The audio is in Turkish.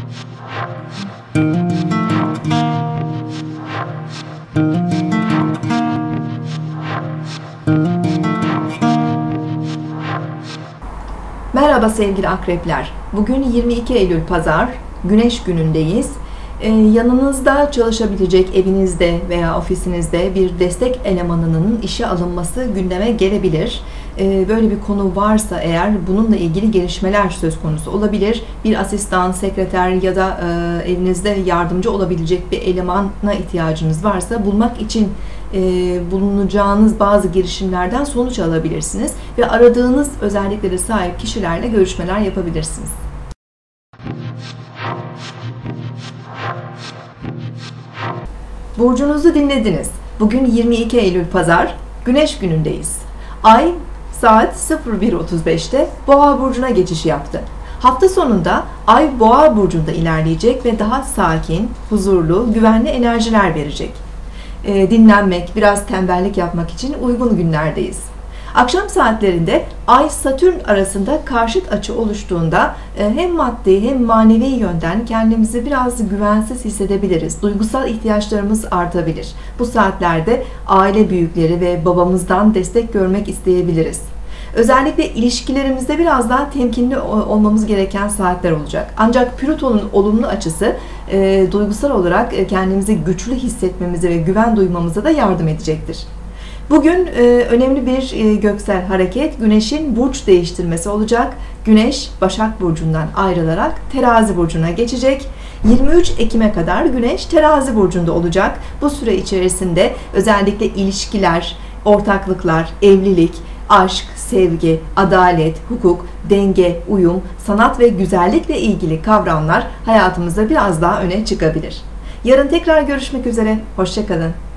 Merhaba sevgili akrepler. Bugün 22 Eylül Pazar, Güneş günündeyiz. Yanınızda çalışabilecek evinizde veya ofisinizde bir destek elemanının işe alınması gündeme gelebilir. Böyle bir konu varsa eğer bununla ilgili gelişmeler söz konusu olabilir. Bir asistan, sekreter ya da evinizde yardımcı olabilecek bir elemana ihtiyacınız varsa bulmak için bulunacağınız bazı girişimlerden sonuç alabilirsiniz ve aradığınız özelliklere sahip kişilerle görüşmeler yapabilirsiniz. Burcunuzu dinlediniz. Bugün 22 Eylül Pazar, Güneş günündeyiz. Ay saat 01.35'te Boğa burcuna geçiş yaptı. Hafta sonunda Ay Boğa burcunda ilerleyecek ve daha sakin, huzurlu, güvenli enerjiler verecek. Dinlenmek, biraz tembellik yapmak için uygun günlerdeyiz. Akşam saatlerinde Ay-Satürn arasında karşıt açı oluştuğunda hem maddi hem manevi yönden kendimizi biraz güvensiz hissedebiliriz. Duygusal ihtiyaçlarımız artabilir. Bu saatlerde aile büyükleri ve babamızdan destek görmek isteyebiliriz. Özellikle ilişkilerimizde biraz daha temkinli olmamız gereken saatler olacak. Ancak Plüton'un olumlu açısı duygusal olarak kendimizi güçlü hissetmemize ve güven duymamıza da yardım edecektir. Bugün önemli bir göksel hareket, Güneş'in burç değiştirmesi olacak. Güneş, Başak Burcu'ndan ayrılarak Terazi Burcu'na geçecek. 23 Ekim'e kadar Güneş Terazi Burcu'nda olacak. Bu süre içerisinde özellikle ilişkiler, ortaklıklar, evlilik, aşk, sevgi, adalet, hukuk, denge, uyum, sanat ve güzellikle ilgili kavramlar hayatımızda biraz daha öne çıkabilir. Yarın tekrar görüşmek üzere, hoşça kalın.